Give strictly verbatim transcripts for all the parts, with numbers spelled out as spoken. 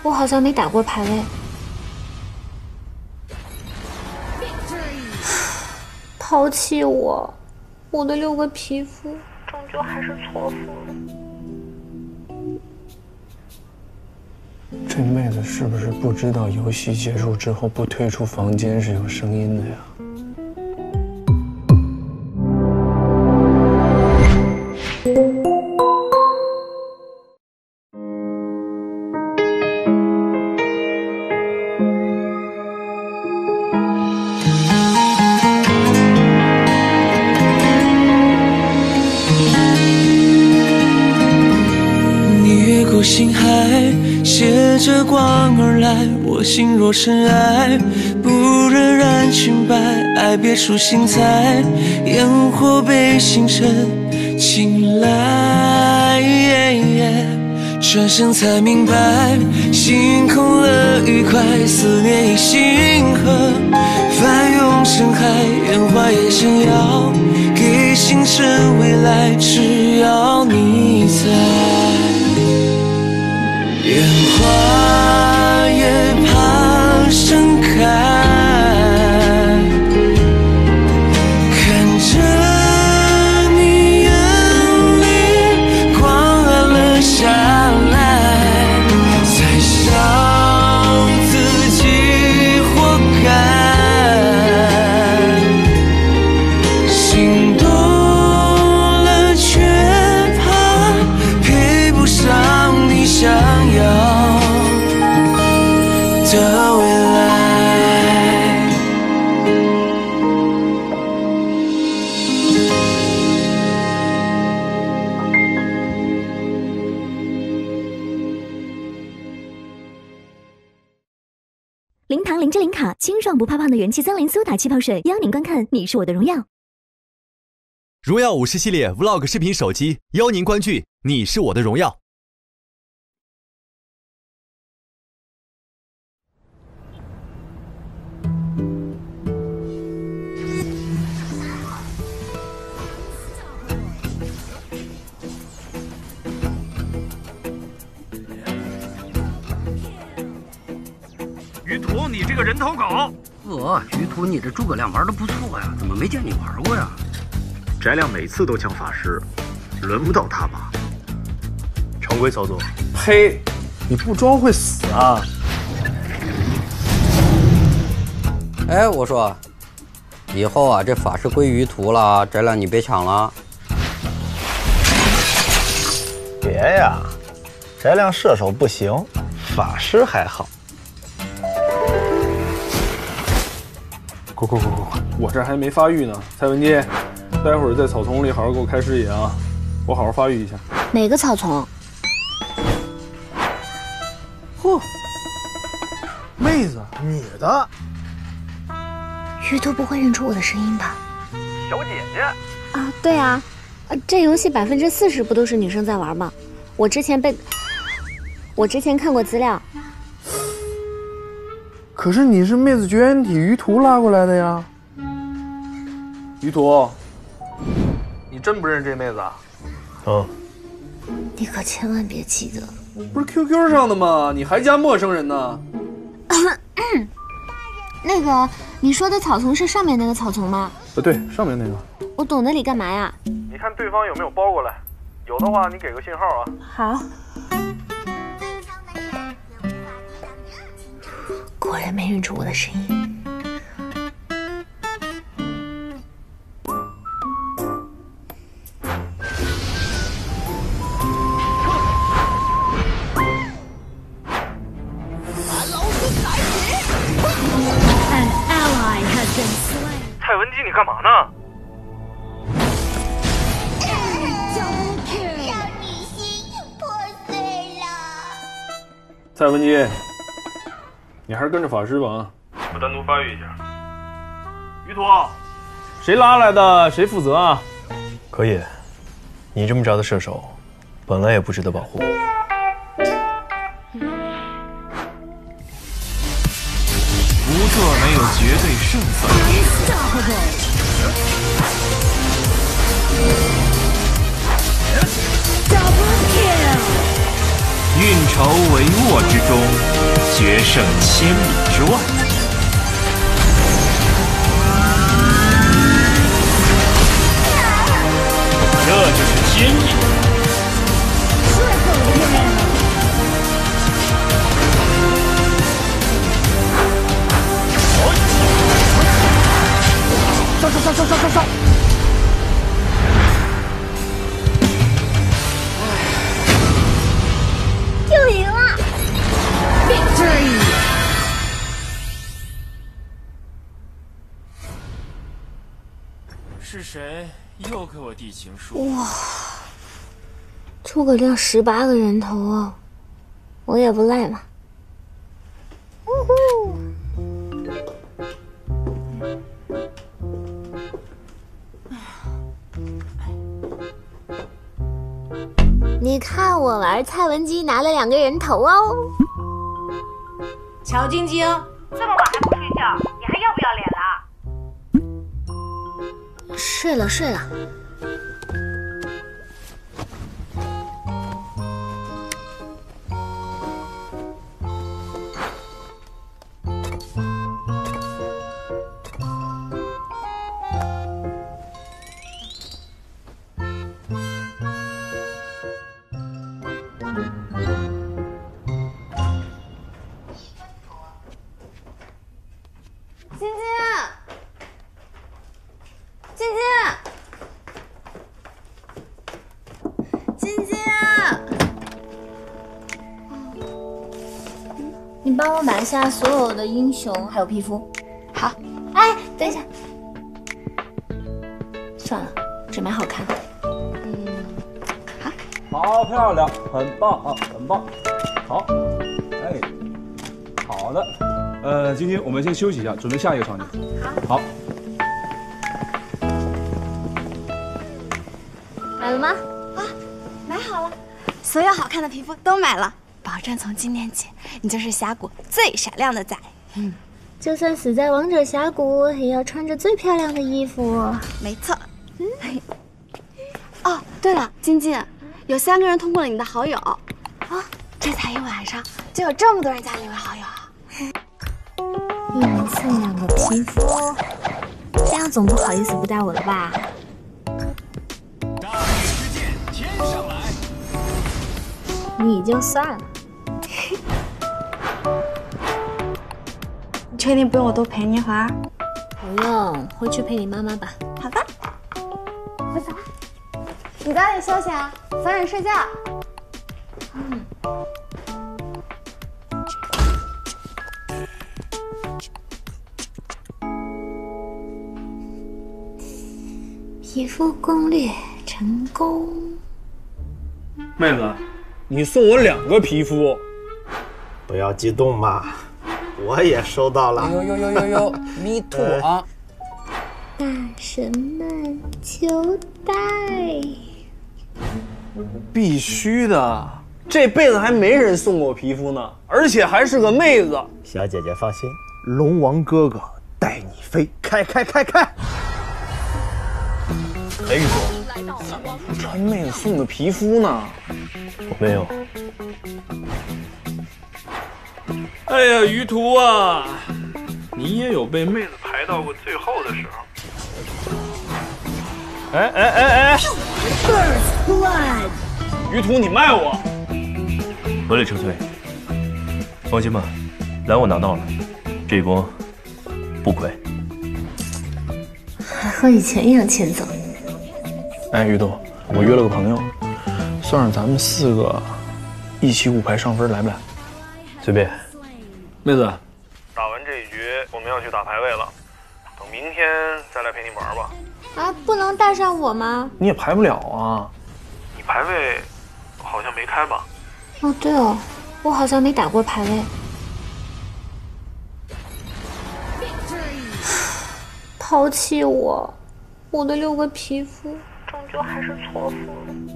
我好像没打过排位。抛弃我，我的六个皮肤终究还是错付了。 这妹子是不是不知道游戏结束之后不退出房间是有声音的呀？ 星海携着光而来，我心若尘埃，不忍染裙摆，爱别出心裁，烟火被星辰青睐。转身才明白，心空了愉快，思念已星河，翻涌成海，烟花也想要给星辰未来，只要你在。 烟花也怕盛开，看着你眼里光暗了下来，才想自己活该。心动了却怕配不上你想。 的未来， 零糖零脂零卡，清爽不怕胖的元气森林苏打气泡水，邀您观看《你是我的荣耀》。 荣耀武士系列 Vlog 视频手机，邀您观剧《你是我的荣耀》。 于途，你这个人头狗！ 呵，于途，你这诸葛亮玩的不错呀，怎么没见你玩过呀？ 翟亮每次都抢法师，轮不到他吧？常规操作。 呸！你不装会死啊！ 哎，我说，以后啊，这法师归于途了，翟亮你别抢了。 别呀，翟亮射手不行，法师还好。 快快快快快！我这还没发育呢，蔡文姬，待会儿在草丛里好好给我开视野啊，我好好发育一下。 哪个草丛？ 嚯，妹子，女的。 于途不会认出我的声音吧？ 小姐姐。 啊，对啊，啊，这游戏百分之四十不都是女生在玩吗？我之前被，我之前看过资料。 可是你是妹子绝缘体于途拉过来的呀，于途，你真不认这妹子啊？ 嗯， 你可千万别记得， 不是 Q Q 上的吗？你还加陌生人呢？ 那个你说的草丛是上面那个草丛吗？ 呃，对，上面那个。 我懂得里干嘛呀？ 你看对方有没有包过来，有的话你给个信号啊。 好。 果然没认出我的声音。 蔡文姬，你干嘛呢？ 蔡文姬。 你还是跟着法师吧啊！ 我单独发育一下。于途， 谁拉来的？谁负责啊？ 可以，你这么着的射手，本来也不值得保护。 无座没有绝对胜算。运筹帷幄之中。 决胜千里之外。这就是天意。 烧烧烧烧烧烧烧！ 又赢了 ！Victory！ 是谁又给我递情书？ 哇，诸葛亮十八个人头啊，我也不赖嘛。呜呼！你看我玩蔡文姬拿了两个人头哦。 乔晶晶，这么晚还不睡觉，你还要不要脸了？ 睡了睡了。 晶晶，晶晶，晶晶， 你帮我买下所有的英雄还有皮肤。 好。 哎，等一下，算了，只买好看的。嗯， 好。 好漂亮，很棒啊，很棒。好，哎，好的。呃，晶晶，我们先休息一下，准备下一个场景。好。好。 买了吗？ 啊，买好了，所有好看的皮肤都买了，保证从今天起，你就是峡谷最闪亮的仔。 嗯，就算死在王者峡谷，也要穿着最漂亮的衣服。 没错。嗯。哦，对了，晶晶，有三个人通过了你的好友。啊，这才一晚上，就有这么多人加你为好友啊！ 一人蹭两个皮肤，这样总不好意思不带我了吧？ 大雨之剑，天上来！ 你就算了。 你确定不用我多陪你一会儿？ 不用，回去陪你妈妈吧。 好吧，我走了。你早点休息啊，早点睡觉。 嗯。皮肤攻略成功。 妹子，你送我两个皮肤， 不要激动嘛，我也收到了。 呦呦呦呦呦 ，me too 啊！ 大神们求带！ 必须的，这辈子还没人送过皮肤呢，而且还是个妹子。 小姐姐放心，龙王哥哥带你飞，开开开开！ 哎，宇哥，怎么不穿妹子送的皮肤呢？ 我没有。 哎呀，于途啊，你也有被妹子排到过最后的时候。哎哎哎哎！ First blood， 于途，你卖我！ 合理撤退。放心吧，蓝我拿到了，这一波不亏。 还和以前一样欠揍。 哎，于途，我约了个朋友，算上咱们四个一起五排上分，来不来？ 随便。 妹子，打完这一局，我们要去打排位了，等明天再来陪你玩吧。 啊，不能带上我吗？ 你也排不了啊，你排位好像没开吧？ 哦，对哦，我好像没打过排位。抛弃我，我的六个皮肤终究还是错付了。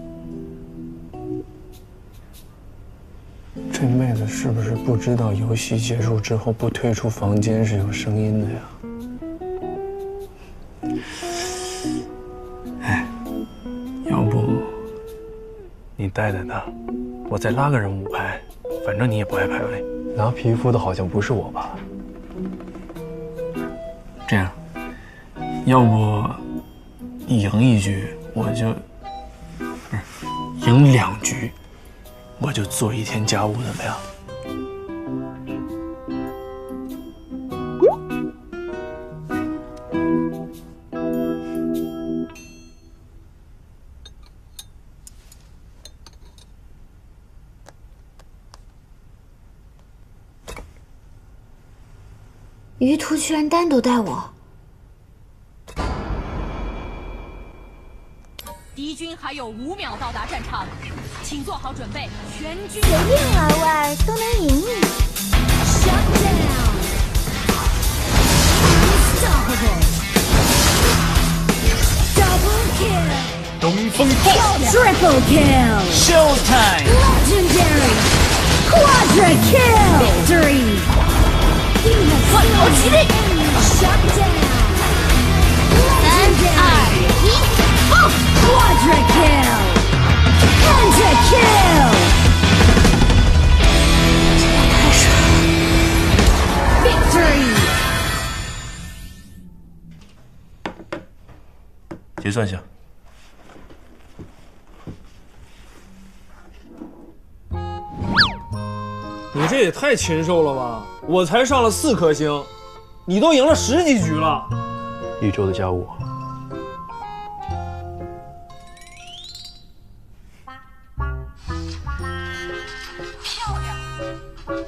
这妹子是不是不知道游戏结束之后不退出房间是有声音的呀？哎，要不你带带她，我再拉个人五排，反正你也不爱排位。 拿皮肤的好像不是我吧？这样，要不赢一局我就不是赢两局，我就做一天家务，怎么样？ 于途居然单独带我， 敌军还有五秒到达战场，请做好准备，全军随便玩玩都能赢你。 Shut down. Unstoppable. Double kill. 东风破 Triple kill. Showtime. Legendary. Quadra kill. Victory. 万头齐力！三二一，放 ！Quadra kill, penta kill， 这也太爽了 ！Victory。 结算下。 你这也太禽兽了吧！我才上了四颗星，你都赢了十几局了。一周的家务。 漂亮。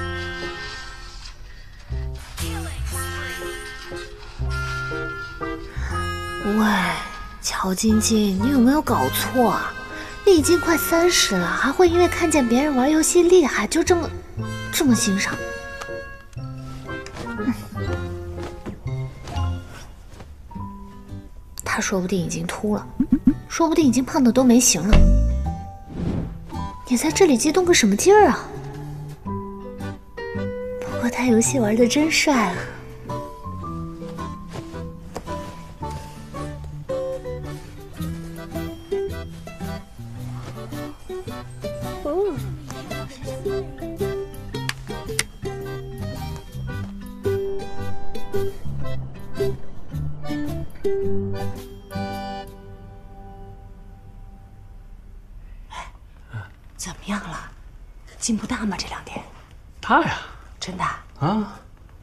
喂，乔晶晶，你有没有搞错啊？你已经快三十了，还会因为看见别人玩游戏厉害就这么这么欣赏？他说不定已经秃了，说不定已经胖的都没形了。你在这里激动个什么劲儿啊？不过他游戏玩的真帅啊！ 怎么样了？进步大吗？这两天？ 大呀！ 真的啊！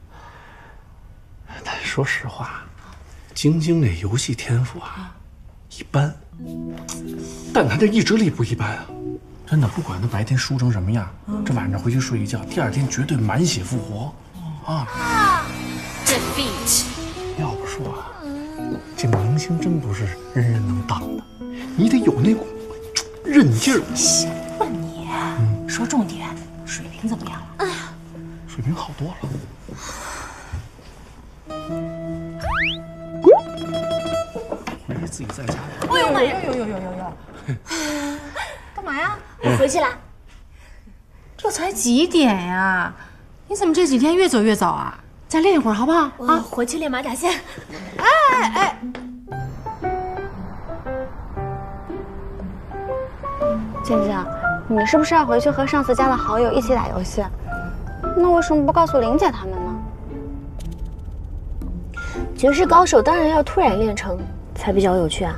但说实话，晶晶这游戏天赋啊，一般。但她这意志力不一般啊！真的，不管她白天输成什么样，这晚上回去睡一觉，第二天绝对满血复活啊 ！Defeat。 要不说啊，这明星真不是人人能当的，你得有那股韧劲儿。 行吧你，嗯、说重点，水平怎么样了？哎呀， 水平好多了。回去自己在家。 哎呦妈呀！呦呦呦呦呦呦！干嘛呀？ 我回去了。 这才几点呀？你怎么这几天越走越早啊？再练一会儿好不好？ 啊，回去练马甲线。 哎哎哎！ 静静，你是不是要回去和上次加的好友一起打游戏？那为什么不告诉玲姐他们呢？ 绝世高手当然要突然练成，才比较有趣啊。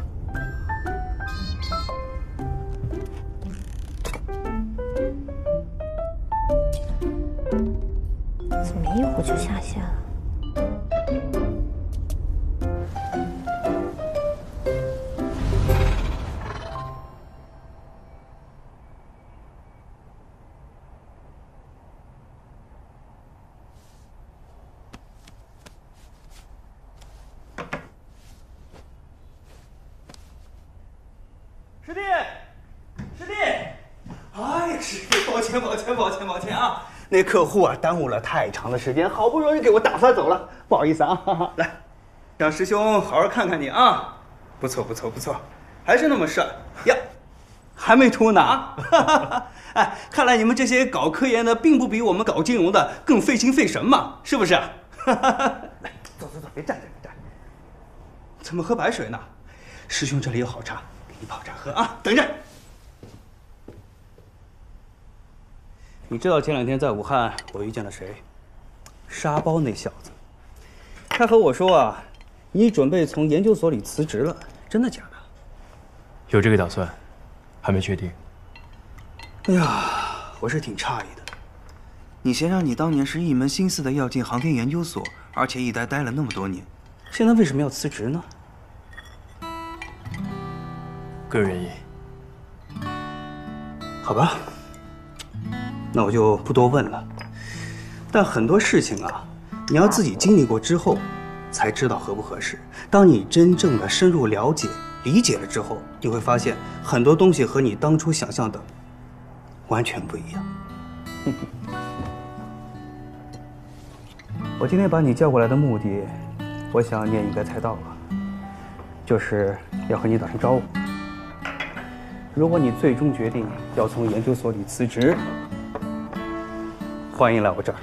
怎么一会儿就下线了？ 师弟，师弟，哎，师弟，抱歉，抱歉，抱歉，抱歉啊！那客户啊，耽误了太长的时间，好不容易给我打发走了，不好意思啊。哈哈来，让师兄好好看看你啊！不错，不错，不错，还是那么帅呀，还没秃呢啊！哈哈哈！哎，看来你们这些搞科研的，并不比我们搞金融的更费心费神嘛，是不是？哈哈哈！来，走走走，别站着，别站着。怎么喝白水呢？师兄这里有好茶。一泡茶喝啊！等着， 你知道前两天在武汉我遇见了谁？沙包那小子，他和我说啊，你准备从研究所里辞职了，真的假的？ 有这个打算，还没确定。 哎呀，我是挺诧异的。你先让你当年是一门心思的要进航天研究所，而且一待待了那么多年， 现在为什么要辞职呢？ 个人原因。 好吧，那我就不多问了。但很多事情啊，你要自己经历过之后，才知道合不合适。当你真正的深入了解、理解了之后，你会发现很多东西和你当初想象的完全不一样。我今天把你叫过来的目的，我想你也应该猜到了，就是要和你打声招呼。如果你最终决定要从研究所里辞职，欢迎来我这儿。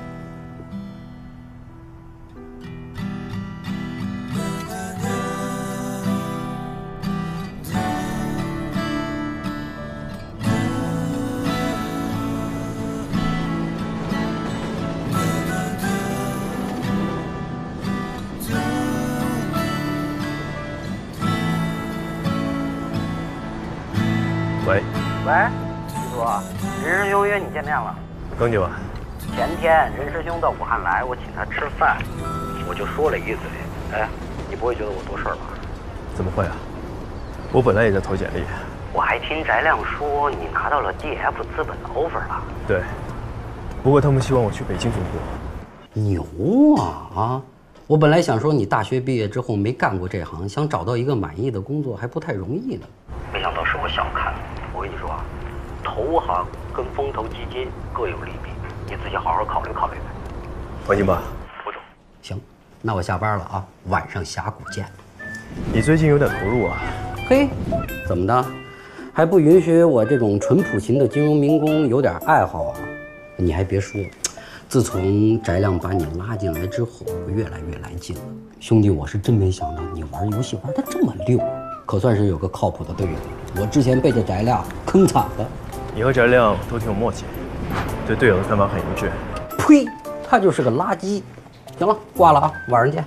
喂， 喂，师叔，任师兄约你见面了。 刚久啊。 前天任师兄到武汉来，我请他吃饭，我就说了一嘴。哎，你不会觉得我多事儿吧？ 怎么会啊？我本来也在投简历。 我还听翟亮说你拿到了 D F 资本的 offer 了。 对，不过他们希望我去北京总部。 牛啊啊！我本来想说你大学毕业之后没干过这行，想找到一个满意的工作还不太容易呢。没想到是我小看了。我跟你说啊，投行跟风投基金各有利弊，你自己好好考虑考虑。 放心吧， 副总。行，那我下班了啊，晚上峡谷见。 你最近有点投入啊。 嘿，怎么的？还不允许我这种淳朴型的金融民工有点爱好啊？你还别说，自从翟亮把你拉进来之后，我越来越来劲了。兄弟，我是真没想到你玩游戏玩得这么溜。可算是有个靠谱的队友，我之前被这翟亮坑惨了。 你和翟亮都挺有默契，对队友的看法很一致。 呸，他就是个垃圾。行了，挂了啊，晚上见。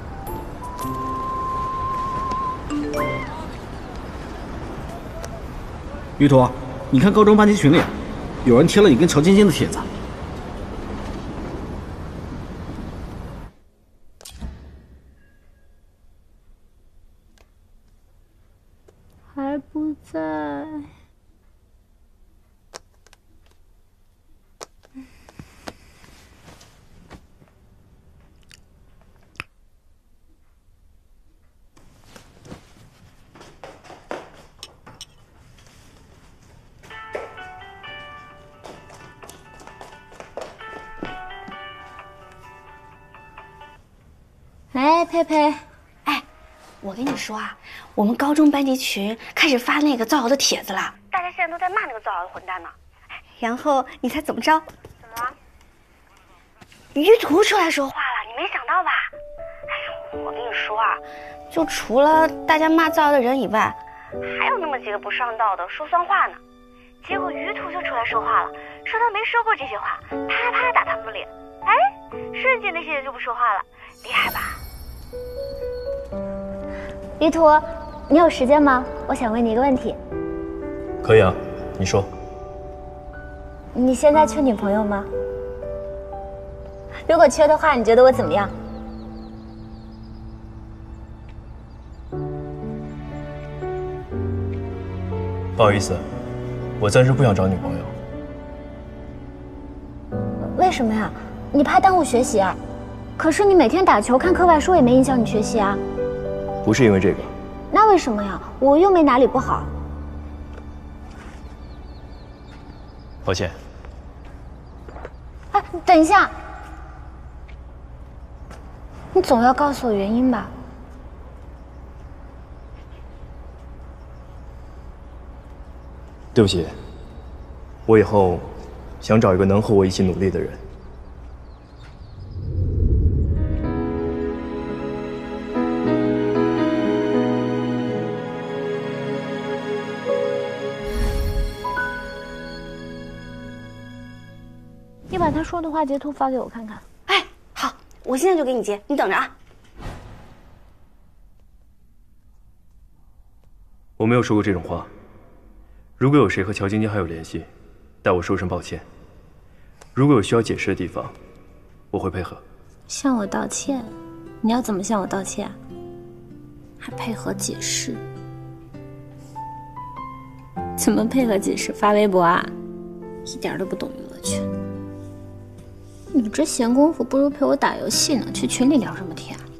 于图，你看高中班级群里，有人贴了你跟乔晶晶的帖子。 还不在。 哎，佩佩，哎，我跟你说啊，我们高中班级群开始发那个造谣的帖子了，大家现在都在骂那个造谣的混蛋呢。然后你猜怎么着？怎么了？于途出来说话了，你没想到吧？哎呀，我跟你说啊，就除了大家骂造谣的人以外，还有那么几个不上道的说酸话呢。结果于途就出来说话了，说他没说过这些话，啪啪打他们的脸。哎，瞬间那些人就不说话了，厉害吧？ 于途，你有时间吗？我想问你一个问题。 可以啊，你说。 你现在缺女朋友吗？如果缺的话，你觉得我怎么样？ 不好意思，我暂时不想找女朋友。 为什么呀？你怕耽误学习啊？可是你每天打球看课外书也没影响你学习啊。 不是因为这个。 那为什么呀？我又没哪里不好。 抱歉。 哎，等一下，你总要告诉我原因吧？ 对不起，我以后想找一个能和我一起努力的人。 电话截图发给我看看。 哎，好，我现在就给你截，你等着啊。 我没有说过这种话。如果有谁和乔晶晶还有联系，代我说声抱歉。如果有需要解释的地方，我会配合。 向我道歉？你要怎么向我道歉？还配合解释？怎么配合解释？发微博啊？一点都不懂娱乐圈。你这闲工夫不如陪我打游戏呢，去群里聊什么天啊？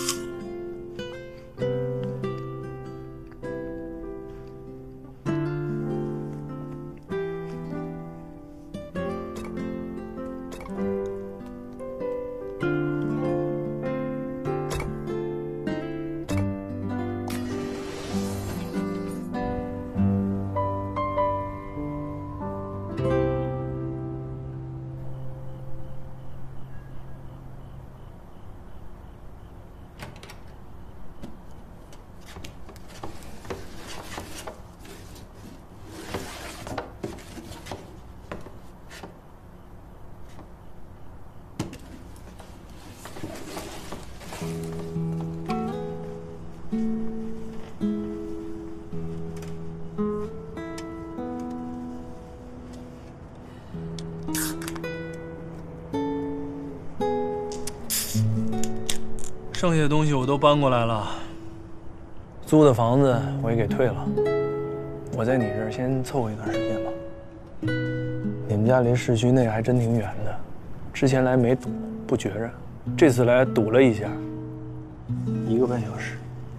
剩下的东西我都搬过来了，租的房子我也给退了。我在你这儿先凑合一段时间吧。你们家离市区那还真挺远的，之前来没堵，不觉着，这次来堵了一下，一个半小时。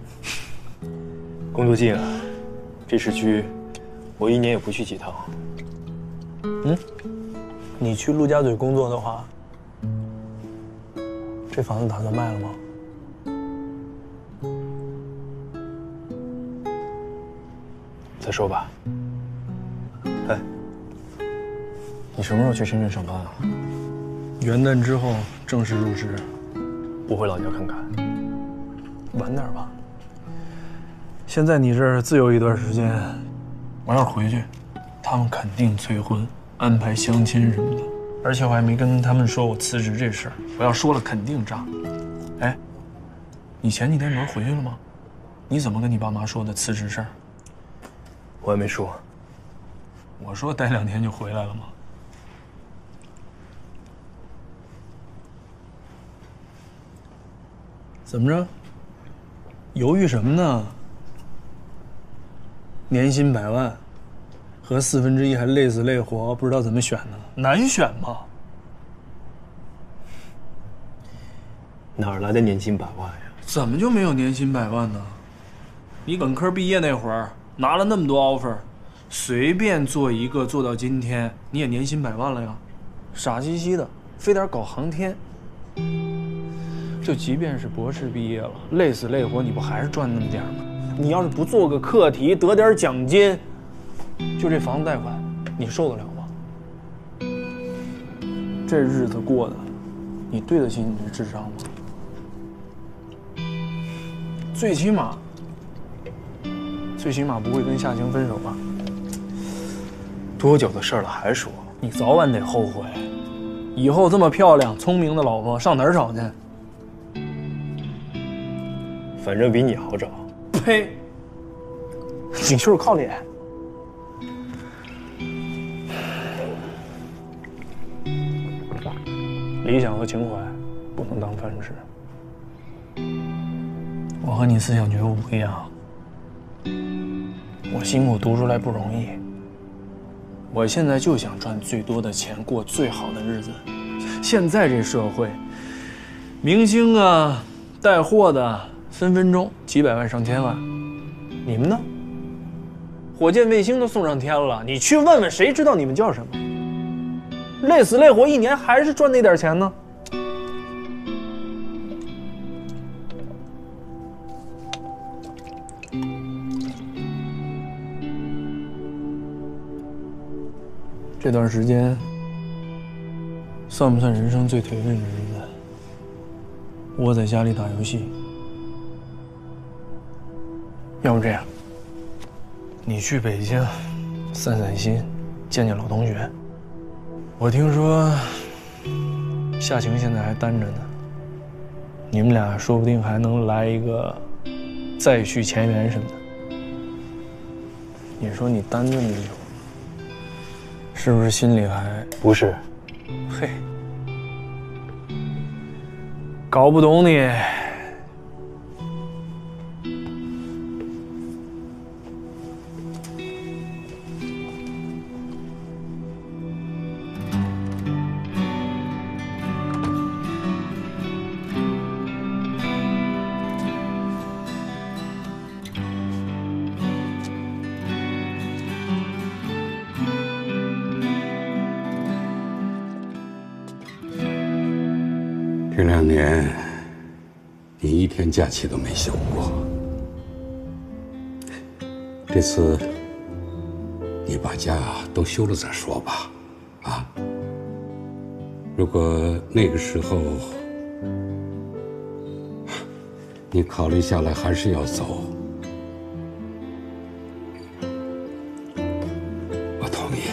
工作近啊，这市区我一年也不去几趟。 嗯，你去陆家嘴工作的话，这房子打算卖了吗？再说吧。哎，你什么时候去深圳上班啊？元旦之后正式入职， 不回老家看看？ 晚点吧。先在你这儿自由一段时间，我要是回去，他们肯定催婚、安排相亲什么的。而且我还没跟他们说我辞职这事儿，我要说了肯定炸。哎，你前几天不是回去了吗？你怎么跟你爸妈说的辞职事儿？ 我还没说。 我说待两天就回来了吗？怎么着？犹豫什么呢？年薪百万，和四分之一还累死累活，不知道怎么选呢？难选吗？ 哪儿来的年薪百万呀？ 怎么就没有年薪百万呢？你本科毕业那会儿拿了那么多 offer， 随便做一个做到今天，你也年薪百万了呀。傻兮兮的，非得搞航天。就即便是博士毕业了，累死累活，你不还是赚那么点吗？你要是不做个课题，得点奖金，就这房子贷款，你受得了吗？这日子过的，你对得起你这智商吗？最起码，最起码不会跟夏晴分手吧？ 多久的事了还说？ 你早晚得后悔。以后这么漂亮、聪明的老婆上哪儿找去？ 反正比你好找。 呸！你就是靠脸。理想和情怀不能当饭吃。我和你思想觉悟不一样。我辛苦读出来不容易。我现在就想赚最多的钱，过最好的日子。现在这社会，明星啊，带货的，分分钟几百万上千万。你们呢？火箭卫星都送上天了，你去问问谁知道你们叫什么？累死累活一年还是赚那点钱呢？这段时间算不算人生最颓废的日子？窝在家里打游戏。要不这样，你去北京散散心，见见老同学。我听说夏晴现在还单着呢，你们俩说不定还能来一个再续前缘什么的。你说你单这么久，是不是心里还…… 不是？ 嘿，搞不懂你。 这两年，你一天假期都没休过。这次，你把假都休了再说吧，啊？如果那个时候你考虑下来还是要走，我同意。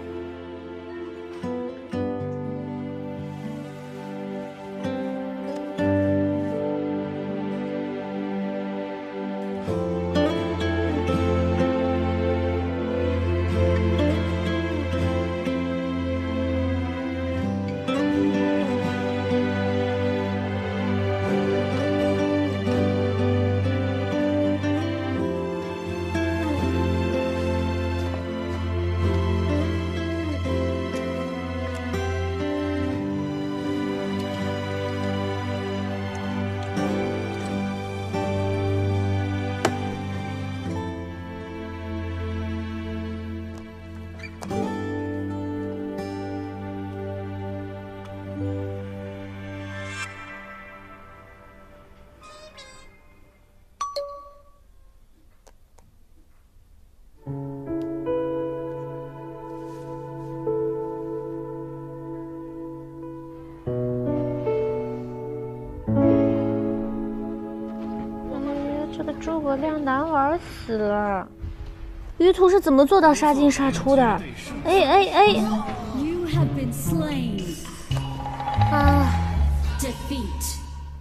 诸葛亮难玩死了，于途是怎么做到杀进杀出的？哎哎哎！ You have been slain. 啊 Defeat.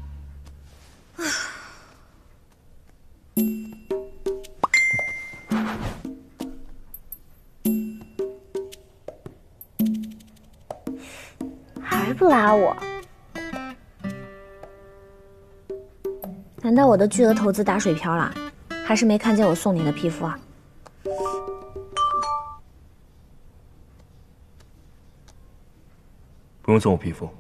还不拉我？难道我的巨额投资打水漂了？还是没看见我送你的皮肤啊？ 不用送我皮肤。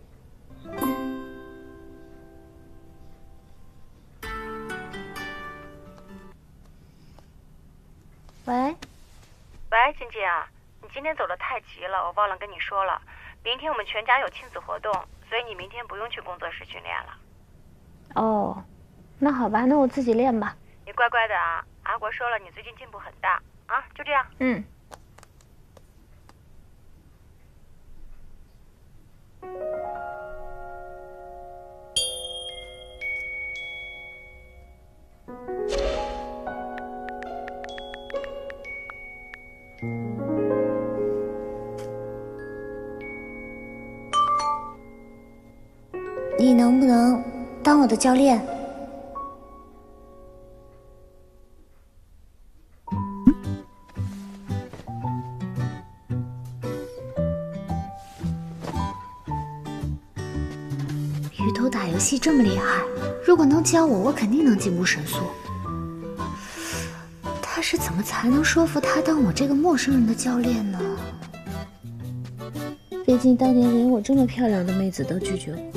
喂， 喂，晶晶啊，你今天走得太急了，我忘了跟你说了，明天我们全家有亲子活动，所以你明天不用去工作室训练了。 哦，那好吧，那我自己练吧。 你乖乖的啊，阿国说了，你最近进步很大啊，就这样。 嗯。你能不能当我的教练？鱼头打游戏这么厉害，如果能教我，我肯定能进步神速。他是怎么才能说服他当我这个陌生人的教练呢？毕竟当年连我这么漂亮的妹子都拒绝过。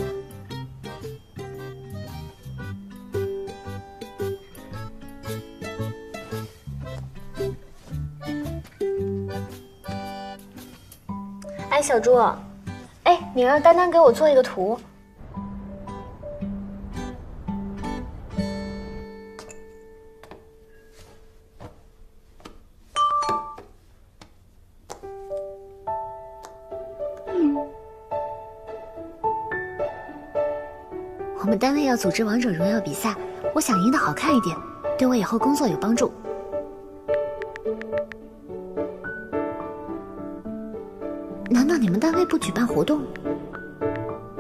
哎，小猪，哎，你让丹丹给我做一个图。我们单位要组织王者荣耀比赛，我想赢得好看一点，对我以后工作有帮助。难道你们单位不举办活动？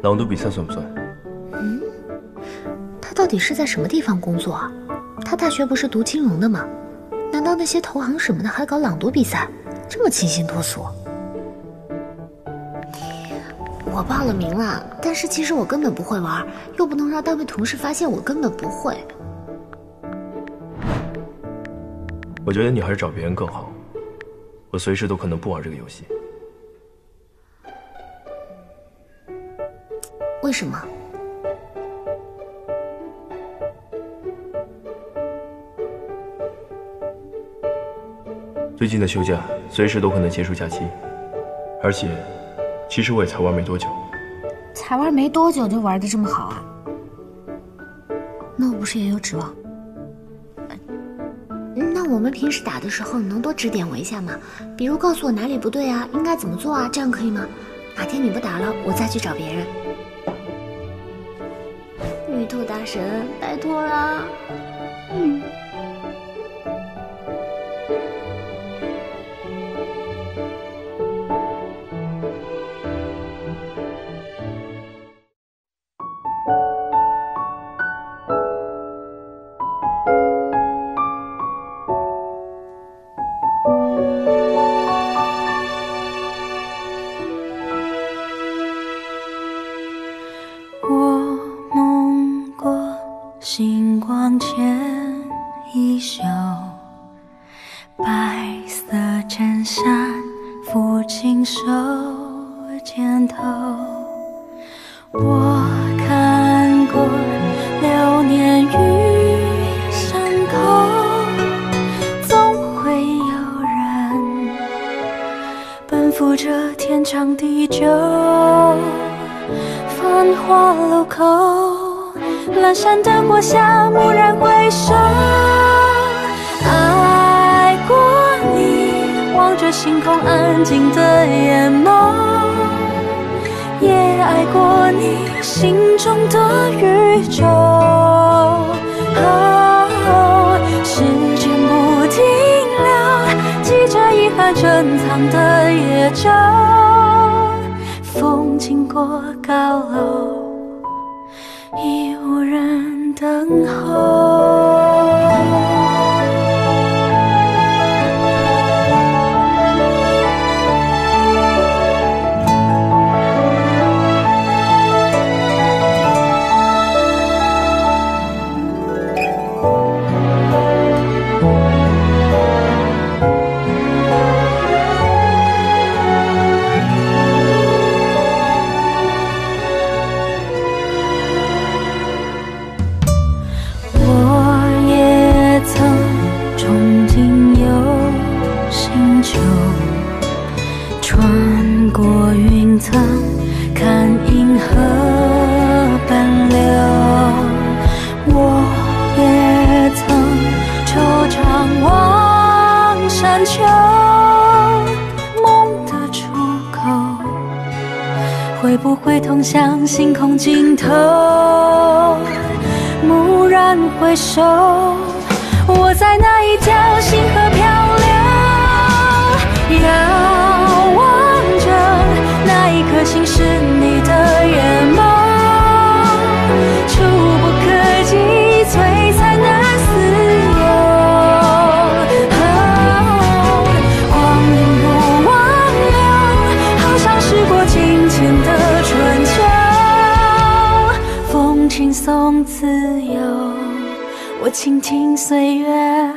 朗读比赛算不算？ 嗯，他到底是在什么地方工作啊？他大学不是读金融的吗？难道那些投行什么的还搞朗读比赛，这么清新脱俗？我报了名了，但是其实我根本不会玩，又不能让单位同事发现我根本不会。 我觉得你还是找别人更好。我随时都可能不玩这个游戏。 为什么？ 最近的休假随时都可能结束假期，而且，其实我也才玩没多久。 才玩没多久就玩得这么好啊？那我不是也有指望？那我们平时打的时候，你能多指点我一下吗？比如告诉我哪里不对啊，应该怎么做啊，这样可以吗？哪天你不打了，我再去找别人。玉兔大神，拜托啦！嗯。 星光牵衣袖，白色衬衫抚琴手肩头。我看过流年与伤口，总会有人奔赴这天长地久。繁华路口，阑珊灯火下，蓦然回首，爱过你，望着星空安静的眼眸，也爱过你心中的宇宙。哦，时间不停留，记着遗憾珍藏的夜舟，风经过高楼，已无人等候。穿过云层，看银河奔流。我也曾惆怅望山丘，梦的出口会不会通向星空尽头？蓦然回首，我在那一条星河漂流，遥望着那一颗星是你的眼眸，触不可及，璀璨难自由。哦，光阴不挽留，好像时过境迁的春秋，风轻松自由，我倾听岁月